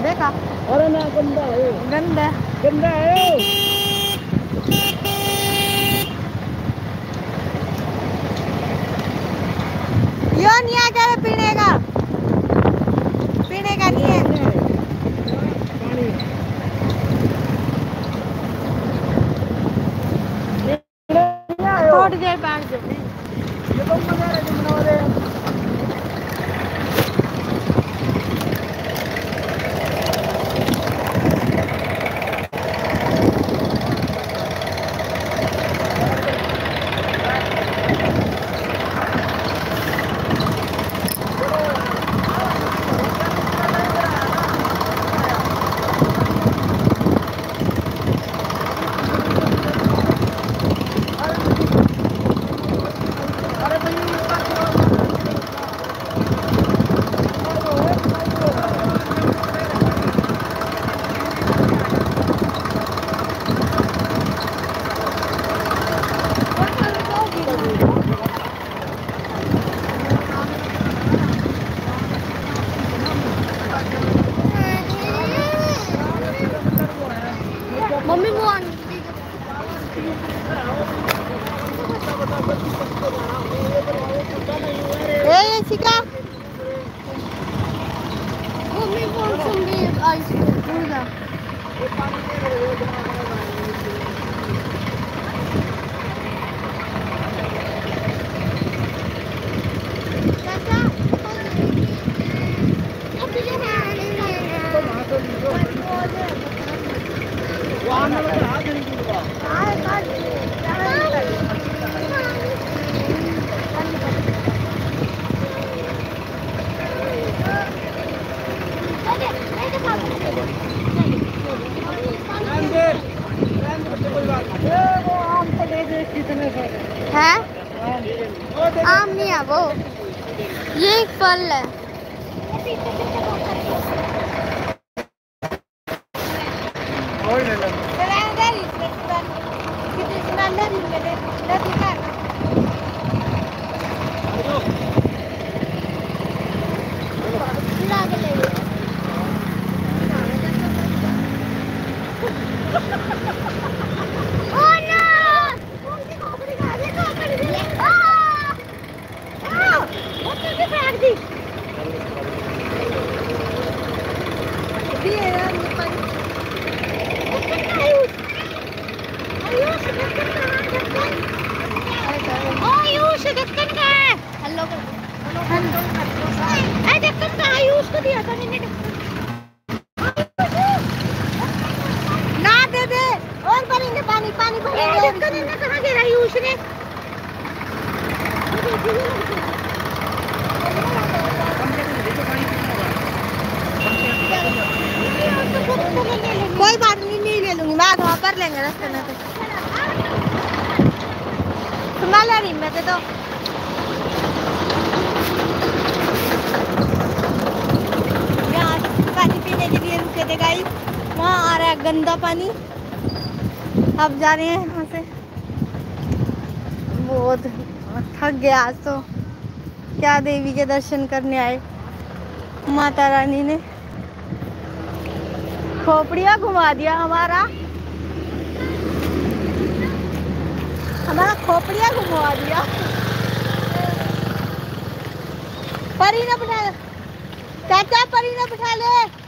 देखा? अरे ना गंदा है, गंदा गंदा है। यो नहीं आ क्या पीने का? पीने का नहीं है थोड़ी देर बाद मम्मी वो शिका मम्मी कौन सुन आइसक्रीम है? आम नहीं है वो, ये एक फल है। ना दे दे और भरेंगे पानी पानी भरेंगे। कहाँ गिरा यूश ने? कोई बात नहीं, नहीं ले लूंगी मैं, वहाँ पर लेंगे रास्ते में। संभाल रही मैं तो पानी पीने के लिए रुके थे गाइस। वहाँ आ रहा है गंदा पानी। अब जा रहे हैं यहाँ से, बहुत थक गया आज तो। क्या देवी के दर्शन करने आए, माता रानी ने खोपड़िया घुमा दिया हमारा खोपड़िया घुमा दिया। परी ना बिठा चाचा, परी ना बिठा ले।